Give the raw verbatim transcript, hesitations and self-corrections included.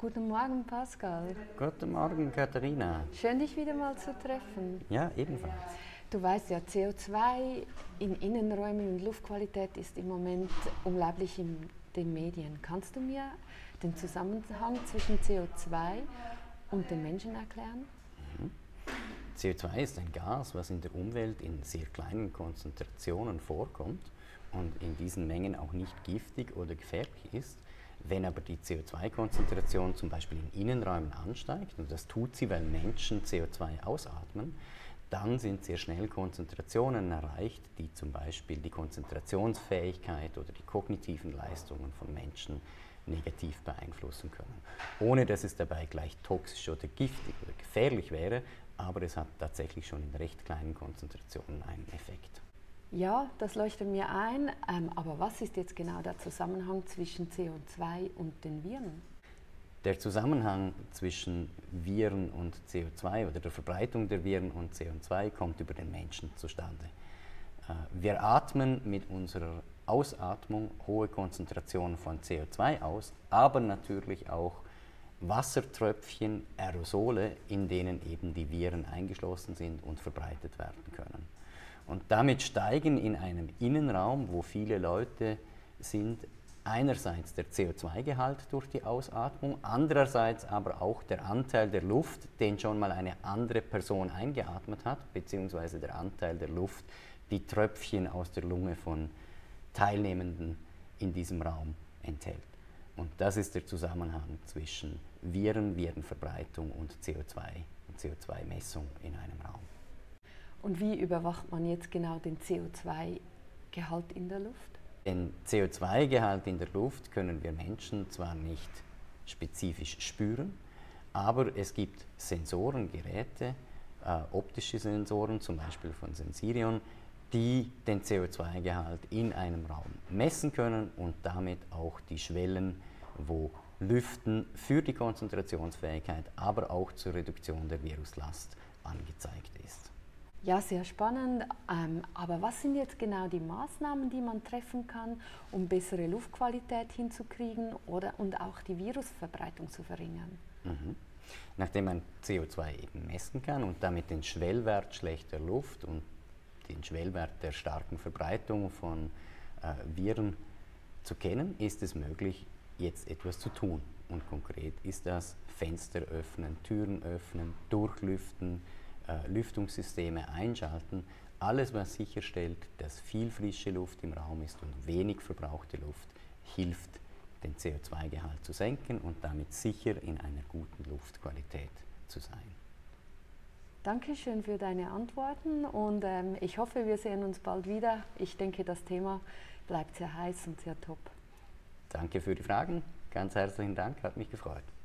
Guten Morgen, Pascal. Guten Morgen, Katharina. Schön, dich wieder mal zu treffen. Ja, ebenfalls. Du weißt ja, C O zwei in Innenräumen und Luftqualität ist im Moment unglaublich in den Medien. Kannst du mir den Zusammenhang zwischen C O zwei und den Menschen erklären? Mhm. C O zwei ist ein Gas, was in der Umwelt in sehr kleinen Konzentrationen vorkommt und in diesen Mengen auch nicht giftig oder gefährlich ist. Wenn aber die C O zwei Konzentration zum Beispiel in Innenräumen ansteigt, und das tut sie, weil Menschen C O zwei ausatmen, dann sind sehr schnell Konzentrationen erreicht, die zum Beispiel die Konzentrationsfähigkeit oder die kognitiven Leistungen von Menschen negativ beeinflussen können. Ohne dass es dabei gleich toxisch oder giftig oder gefährlich wäre, aber es hat tatsächlich schon in recht kleinen Konzentrationen einen Effekt. Ja, das leuchtet mir ein, ähm, aber was ist jetzt genau der Zusammenhang zwischen C O zwei und den Viren? Der Zusammenhang zwischen Viren und C O zwei oder der Verbreitung der Viren und C O zwei kommt über den Menschen zustande. Äh, wir atmen mit unserer Ausatmung hohe Konzentrationen von C O zwei aus, aber natürlich auch Wassertröpfchen, Aerosole, in denen eben die Viren eingeschlossen sind und verbreitet werden können. Und damit steigen in einem Innenraum, wo viele Leute sind, einerseits der C O zwei Gehalt durch die Ausatmung, andererseits aber auch der Anteil der Luft, den schon mal eine andere Person eingeatmet hat, beziehungsweise der Anteil der Luft, die Tröpfchen aus der Lunge von Teilnehmenden in diesem Raum enthält. Und das ist der Zusammenhang zwischen Viren, Virenverbreitung und C O zwei und C O zwei Messung in einem Raum. Und wie überwacht man jetzt genau den C O zwei Gehalt in der Luft? Den C O zwei Gehalt in der Luft können wir Menschen zwar nicht spezifisch spüren, aber es gibt Sensoren, Geräte, äh, optische Sensoren, zum Beispiel von Sensirion, die den C O zwei Gehalt in einem Raum messen können und damit auch die Schwellen, wo Lüften für die Konzentrationsfähigkeit, aber auch zur Reduktion der Viruslast angezeigt ist. Ja, sehr spannend. Ähm, aber was sind jetzt genau die Maßnahmen, die man treffen kann, um bessere Luftqualität hinzukriegen oder, und auch die Virusverbreitung zu verringern? Mhm. Nachdem man C O zwei eben messen kann und damit den Schwellwert schlechter Luft und den Schwellwert der starken Verbreitung von äh, Viren zu kennen, ist es möglich, jetzt etwas zu tun. Und konkret ist das Fenster öffnen, Türen öffnen, durchlüften, äh, Lüftungssysteme einschalten. Alles, was sicherstellt, dass viel frische Luft im Raum ist und wenig verbrauchte Luft, hilft, den C O zwei Gehalt zu senken und damit sicher in einer guten Luftqualität zu sein. Dankeschön für deine Antworten und ähm, ich hoffe, wir sehen uns bald wieder. Ich denke, das Thema bleibt sehr heiß und sehr top. Danke für die Fragen. Ganz herzlichen Dank, hat mich gefreut.